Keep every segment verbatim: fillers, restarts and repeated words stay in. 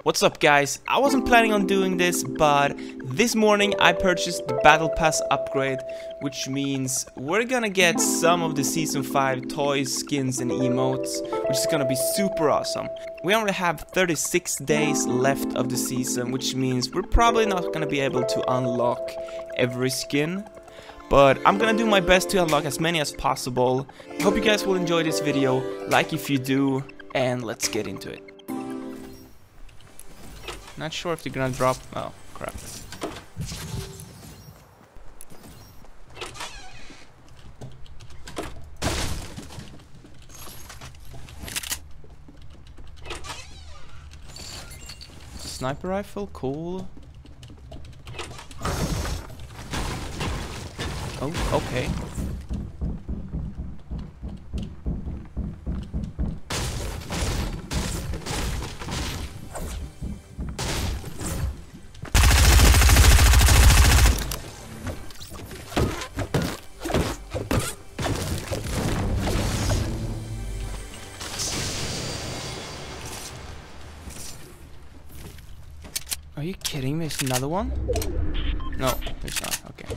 What's up guys? I wasn't planning on doing this, but this morning I purchased the Battle Pass upgrade, which means we're gonna get some of the Season five toys, skins and emotes, which is gonna be super awesome. We only have thirty-six days left of the season, which means we're probably not gonna be able to unlock every skin. But I'm gonna do my best to unlock as many as possible. Hope you guys will enjoy this video, like if you do, and let's get into it. Not sure if they're gonna drop. Oh, crap. Sniper rifle, cool. Oh, okay. Are you kidding me? There's another one? No, there's not. Okay.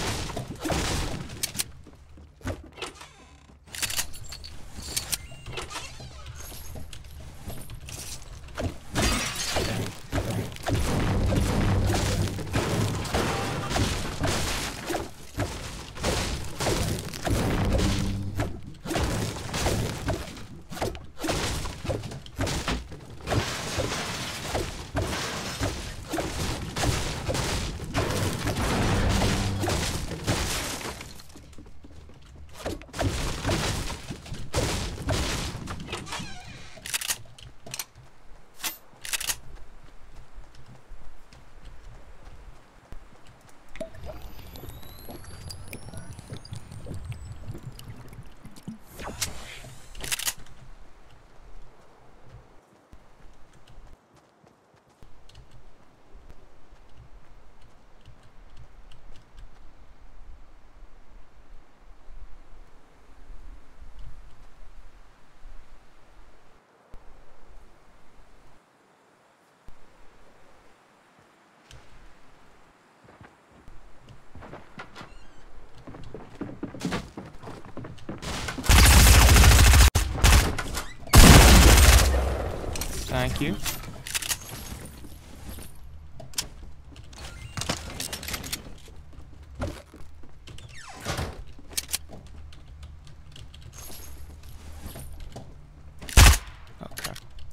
Thank you. Okay.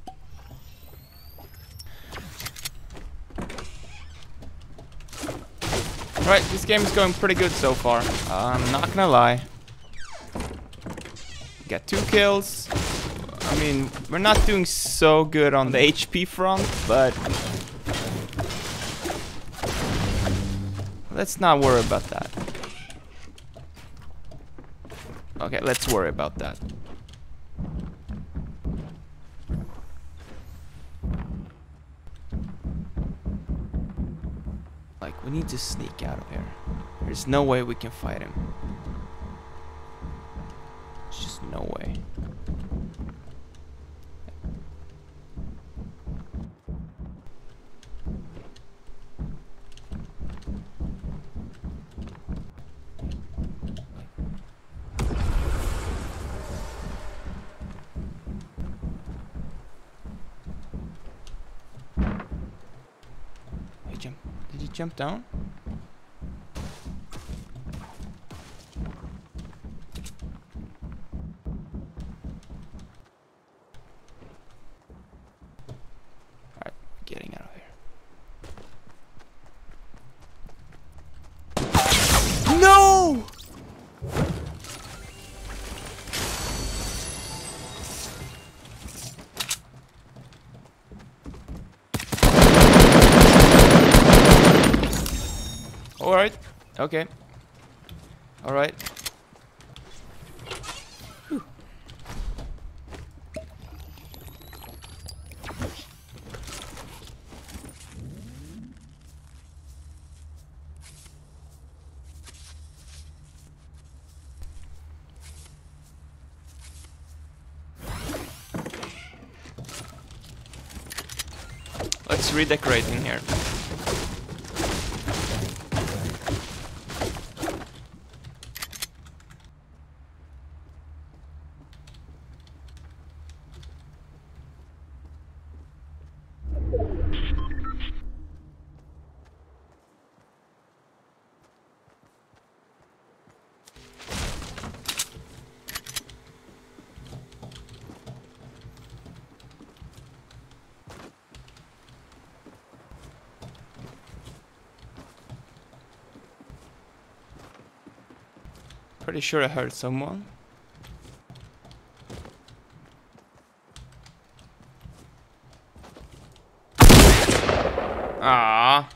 Right, this game is going pretty good so far. I'm not gonna lie. Got two kills. I mean, we're not doing so good on the H P front, but let's not worry about that. Okay, let's worry about that. Like, we need to sneak out of here. There's no way we can fight him. There's just no way. Jump. Did he jump down? Alright, getting out of here. No! Alright, okay. Alright. Let's redecorate in here. Pretty sure I heard someone. Ah.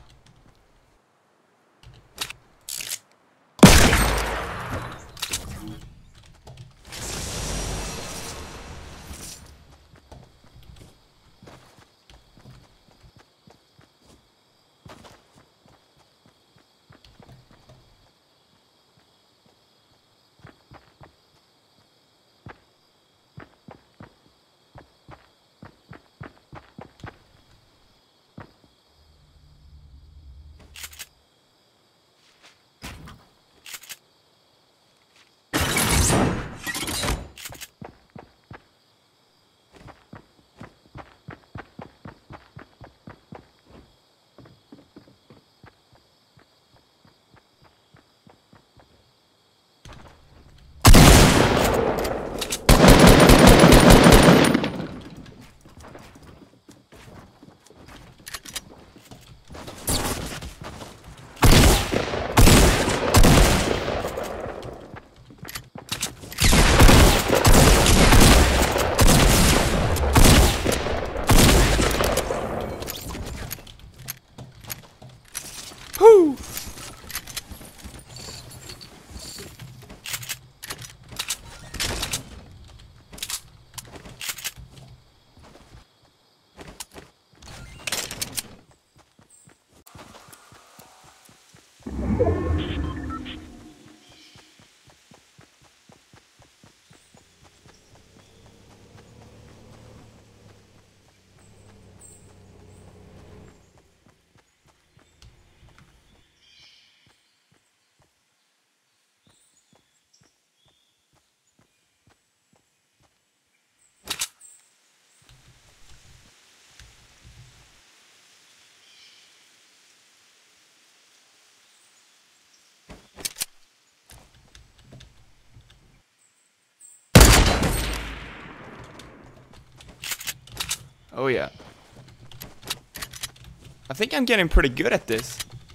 Whew. Oh yeah. I think I'm getting pretty good at this.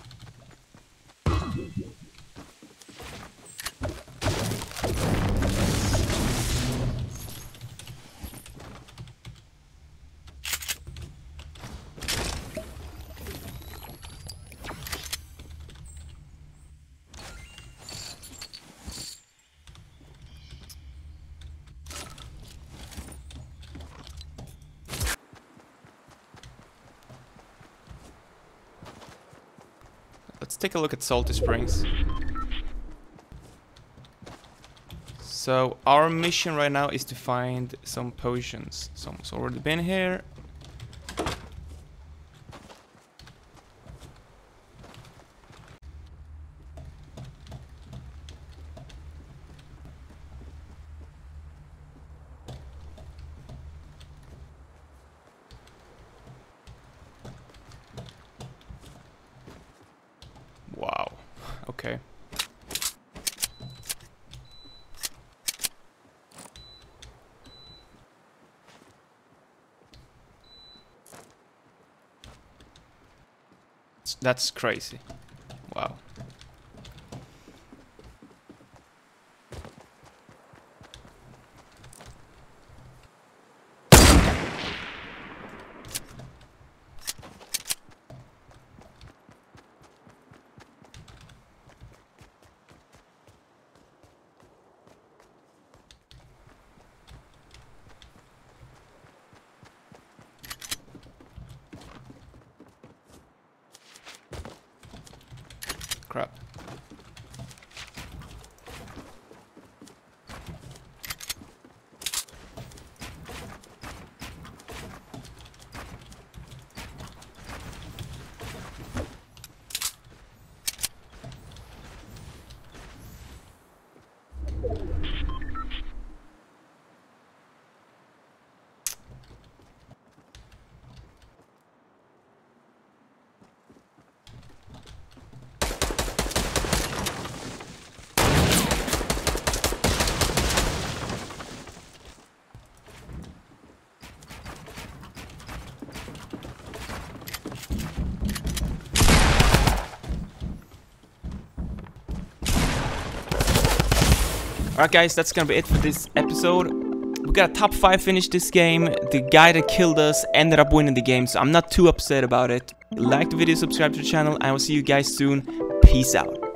Let's take a look at Salty Springs. So our mission right now is to find some potions. Someone's already been here. Wow. Okay. That's crazy. Wow. Crap. Alright guys, that's gonna be it for this episode. We got a top five finish this game. The guy that killed us ended up winning the game, so I'm not too upset about it. Like the video, subscribe to the channel, and I will see you guys soon. Peace out.